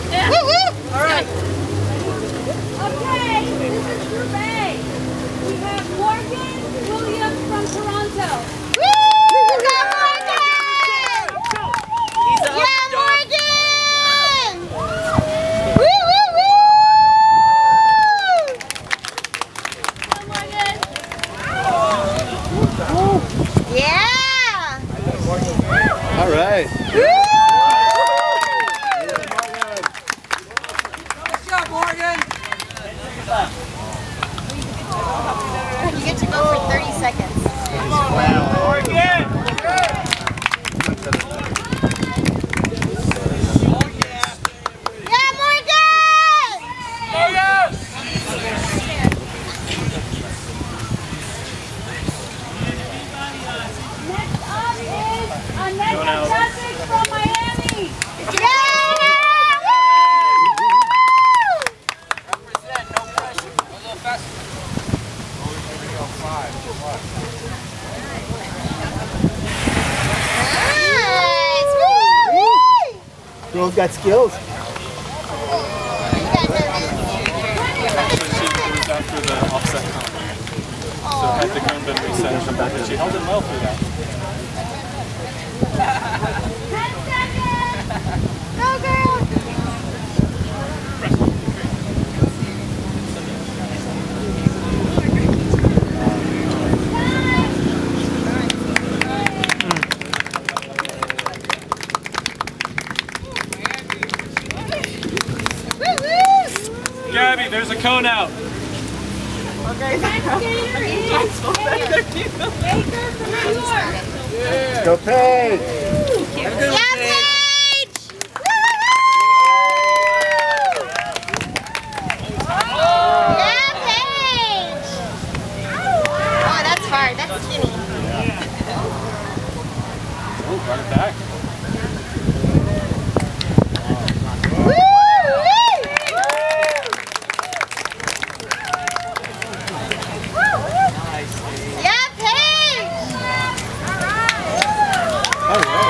All right. Okay, this is Group A. We have Morgan Williams from Toronto. Woo! We got Morgan! Yeah, Morgan! Woo, woo, woo! Yeah! All right. Good job, Morgan. You get to go for 30 seconds. Morgan! Yeah, Morgan! Morgan! Next up is Annette Jessic from Miami. Yeah! Represent, no pressure. A little faster. Nice! Woo! Girls got skills. You got nervous. It was after the offset count. So had the cone been reset, and she held it well through that. 10 seconds. Go, girl! Gabby, there's a cone out. Next skater is Baker from New York. Go Paige! Yeah, Paige! Woo! Yeah, Paige! Oh, that's hard. That's skinny. Oh, brought it back. Woo! Yeah, Paige! All right.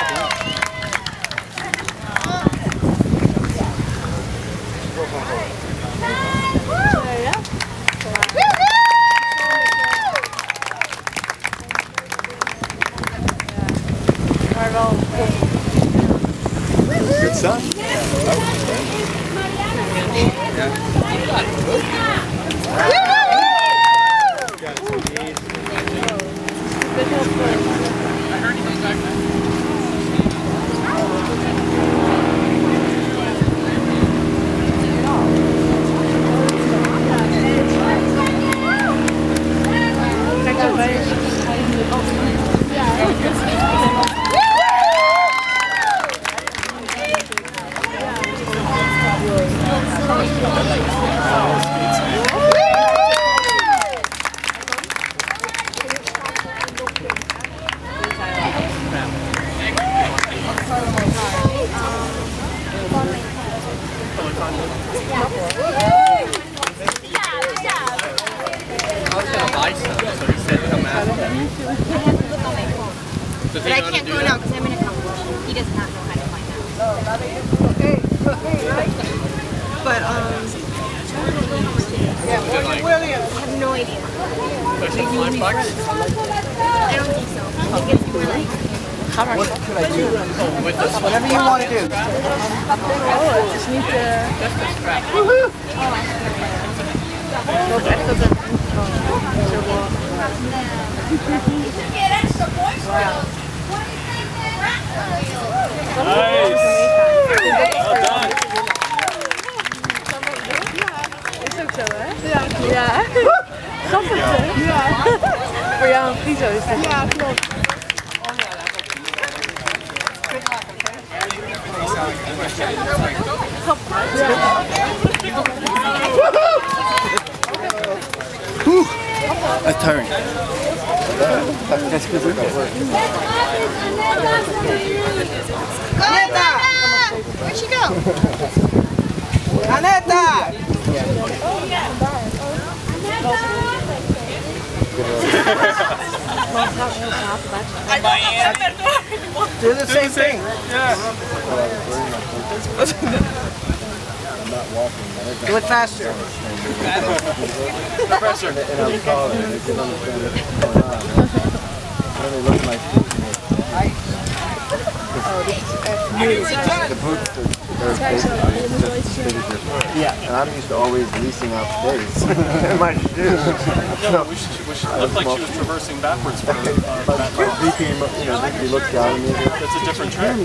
Good stuff. But I can't go now because I'm in a couple. He does not know how to find out. But Yeah, Morgan Williams. I have no idea. Push it, flying box. I don't think so. I think it's more like What could I do? With this one. Whatever you want to do. Just need to. Get extra points for those. Nice. Well done. Ja. Grappig hè? Ja. Voor jou een friso is dit. Ja, klopt. A turn. That's good work. Aneta! Where'd she go? Aneta! Do the same thing. Yeah. I'm not walking. Do it faster. Pressure. And I was calling and they didn't understand what's going on. And then they looked at my feet and the boots, they're basically just as big as your foot. Yeah. And I'm used to always leasing out space in my shoes. No, we should look like she was traversing backwards for My VP, VP looks down at me. That's a different trick.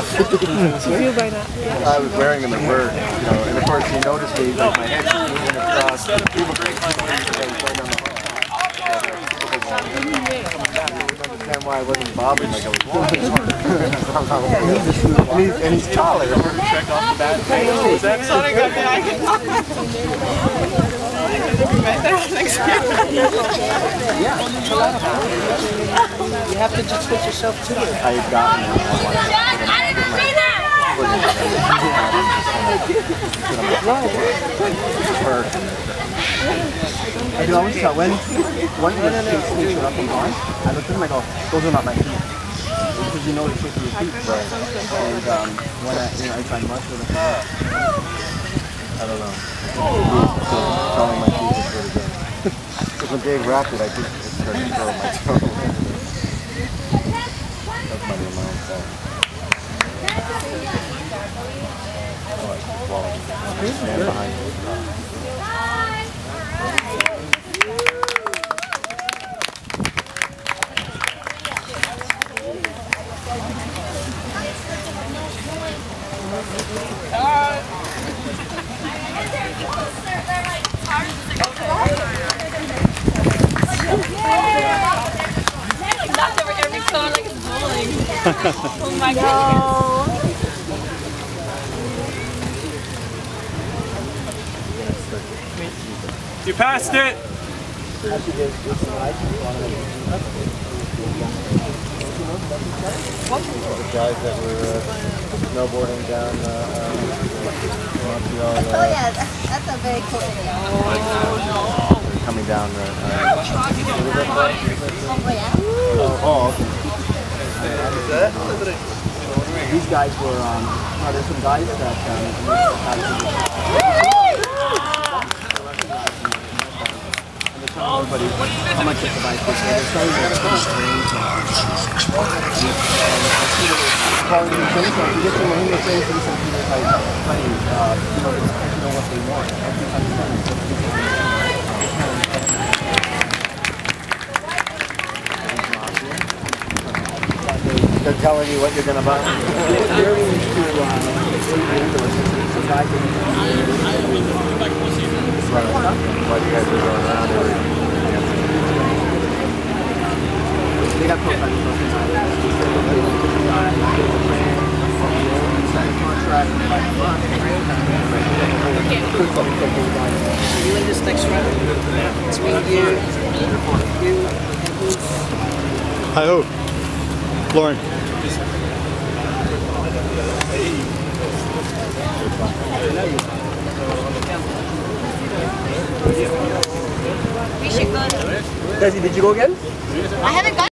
I was wearing them at work, and of course he noticed me, like my head was moving across. Instead of doing a great line where Right down the hall. I didn't understand why I wasn't bobbing like I was bobbing. and he's taller. check off the bat. Is that You have to just put yourself to it. I had gotten it. I didn't see that! I do always tell when one of the skates sneaks up and on, I look at them and I go, those are not my feet. Because you know the shape of your feet. Right. And when I try to mush with them. I don't know. Telling my feet is really good. Because when Dave wrapped it, I think it started to curl my toe. That's my own fault. Stand behind you. Oh my god. You passed it! The guys that were snowboarding down Montreal. Oh yeah, that's a very cool video. Coming down Oh yeah? okay. These guys were, there's some guys that everybody how much it's about this. They're starting to range calling them things like you get to learn the things and some people like funny, know what they want. They're telling you what you're going to buy. They're used to Why you guys are going around they got professional You in this next round? Between you, and Hi ho. Lauren. We should go. Desi, did you go again?